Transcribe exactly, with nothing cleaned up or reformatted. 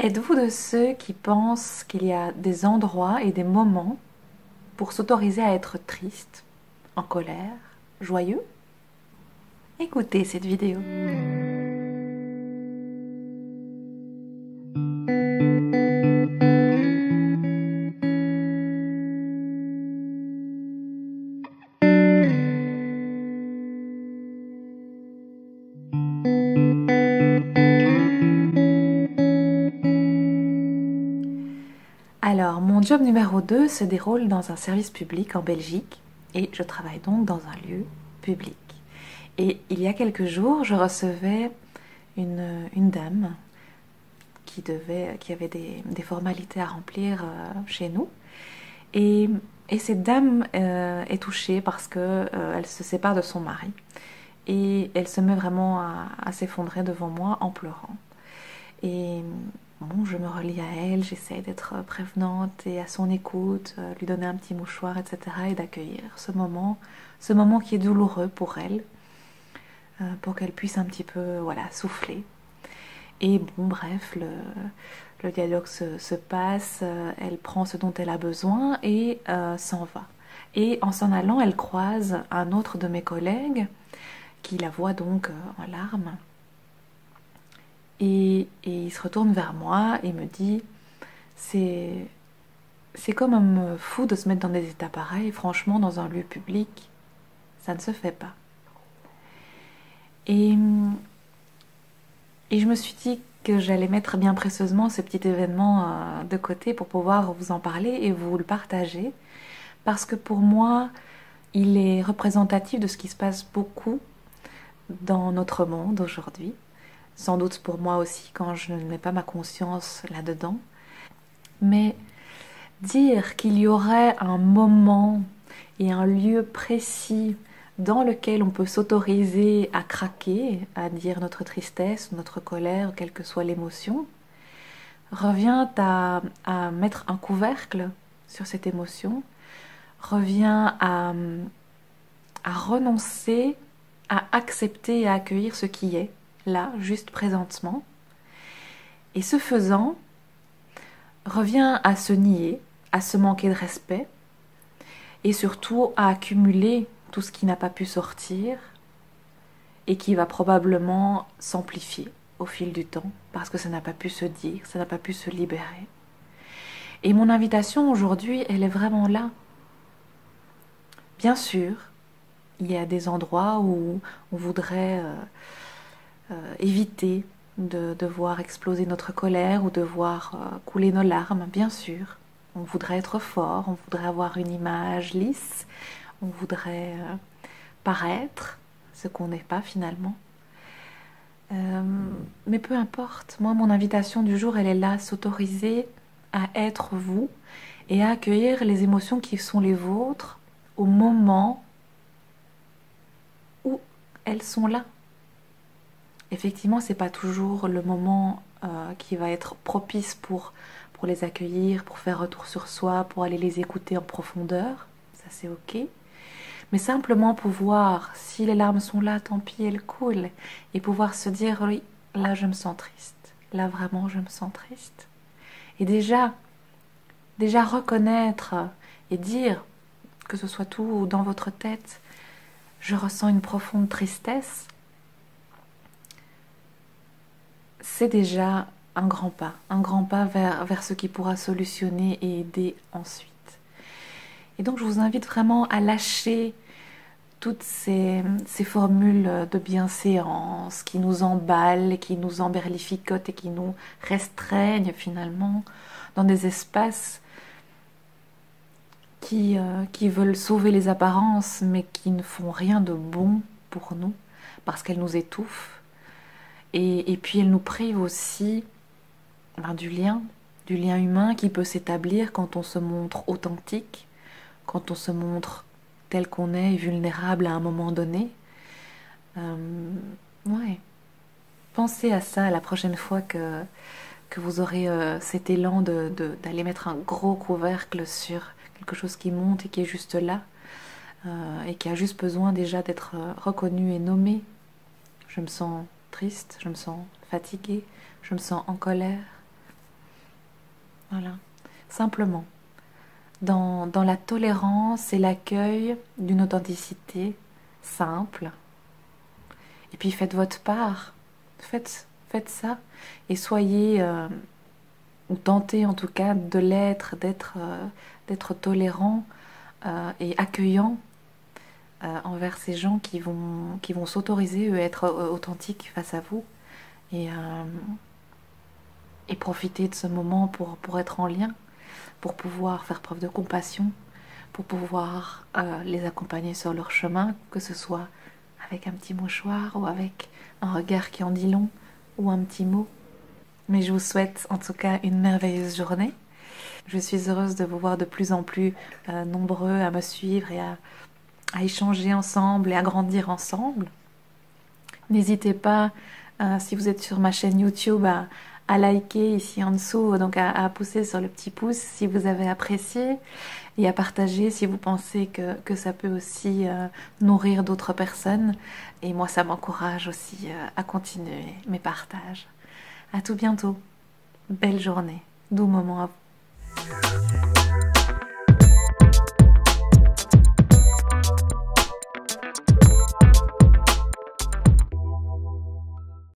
Êtes-vous de ceux qui pensent qu'il y a des endroits et des moments pour s'autoriser à être triste, en colère, joyeux? Écoutez cette vidéo. Alors, mon job numéro deux se déroule dans un service public en Belgique et je travaille donc dans un lieu public. Et il y a quelques jours, je recevais une, une dame qui, devait, qui avait des, des formalités à remplir euh, chez nous. Et, et cette dame euh, est touchée parce qu'elle euh, se sépare de son mari. Et elle se met vraiment à, à s'effondrer devant moi en pleurant. Et bon, je me relie à elle, j'essaie d'être prévenante et à son écoute, euh, lui donner un petit mouchoir, et cetera. Et d'accueillir ce moment, ce moment qui est douloureux pour elle, euh, pour qu'elle puisse un petit peu, voilà, souffler. Et bon, bref, le, le dialogue se, se passe, euh, elle prend ce dont elle a besoin et euh, s'en va. Et en s'en allant, elle croise un autre de mes collègues qui la voit donc euh, en larmes. Et, et il se retourne vers moi et me dit c'est c'est comme un fou de se mettre dans des états pareils, franchement, dans un lieu public, ça ne se fait pas. Et, et je me suis dit que j'allais mettre bien précieusement ce petit événement euh, de côté pour pouvoir vous en parler et vous le partager, parce que pour moi, il est représentatif de ce qui se passe beaucoup dans notre monde aujourd'hui. Sans doute pour moi aussi quand je ne mets pas ma conscience là-dedans. Mais dire qu'il y aurait un moment et un lieu précis dans lequel on peut s'autoriser à craquer, à dire notre tristesse, notre colère, quelle que soit l'émotion, revient à, à mettre un couvercle sur cette émotion, revient à, à renoncer, à accepter et à accueillir ce qui est, là, juste présentement. Et ce faisant, revient à se nier, à se manquer de respect, et surtout à accumuler tout ce qui n'a pas pu sortir, et qui va probablement s'amplifier au fil du temps, parce que ça n'a pas pu se dire, ça n'a pas pu se libérer. Et mon invitation aujourd'hui, elle est vraiment là. Bien sûr, il y a des endroits où on voudrait euh, euh, éviter de, de voir exploser notre colère ou de voir euh, couler nos larmes, bien sûr. On voudrait être fort, on voudrait avoir une image lisse, on voudrait euh, paraître ce qu'on n'est pas finalement. Euh, mais peu importe, moi mon invitation du jour elle est là, s'autoriser à être vous et à accueillir les émotions qui sont les vôtres au moment où elles sont là. Effectivement, c'est pas toujours le moment euh, qui va être propice pour, pour les accueillir, pour faire retour sur soi, pour aller les écouter en profondeur. Ça, c'est ok. Mais simplement pouvoir, si les larmes sont là, tant pis, elles coulent. Et pouvoir se dire, oui, là, je me sens triste. Là, vraiment, je me sens triste. Et déjà, déjà reconnaître et dire, que ce soit tout dans votre tête, je ressens une profonde tristesse, c'est déjà un grand pas, un grand pas vers, vers ce qui pourra solutionner et aider ensuite. Et donc je vous invite vraiment à lâcher toutes ces, ces formules de bienséance qui nous emballent, qui nous emberlificotent et qui nous restreignent finalement dans des espaces qui, euh, qui veulent sauver les apparences mais qui ne font rien de bon pour nous parce qu'elles nous étouffent. Et, et puis elle nous prive aussi ben, du lien, du lien humain qui peut s'établir quand on se montre authentique, quand on se montre tel qu'on est, vulnérable à un moment donné. Euh, ouais. Pensez à ça la prochaine fois que, que vous aurez euh, cet élan de, de, d'aller mettre un gros couvercle sur quelque chose qui monte et qui est juste là, euh, et qui a juste besoin déjà d'être reconnu et nommé. Je me sens triste, je me sens fatiguée, je me sens en colère. Voilà, simplement. Dans, dans la tolérance et l'accueil d'une authenticité simple. Et puis faites votre part. Faites, faites ça. Et soyez, euh, ou tentez en tout cas de l'être, d'être euh, d'être tolérant euh, et accueillant euh, envers ces gens qui vont, qui vont s'autoriser, eux, à être authentiques face à vous. Et, euh, et profiter de ce moment pour, pour être en lien, pour pouvoir faire preuve de compassion, pour pouvoir euh, les accompagner sur leur chemin, que ce soit avec un petit mouchoir ou avec un regard qui en dit long ou un petit mot. Mais je vous souhaite en tout cas une merveilleuse journée. Je suis heureuse de vous voir de plus en plus euh, nombreux à me suivre et à, à échanger ensemble et à grandir ensemble. N'hésitez pas, euh, si vous êtes sur ma chaîne YouTube, à, à liker ici en dessous, donc à, à pousser sur le petit pouce si vous avez apprécié et à partager si vous pensez que, que ça peut aussi euh, nourrir d'autres personnes. Et moi, ça m'encourage aussi euh, à continuer mes partages. À tout bientôt. Belle journée. Doux moment à vous.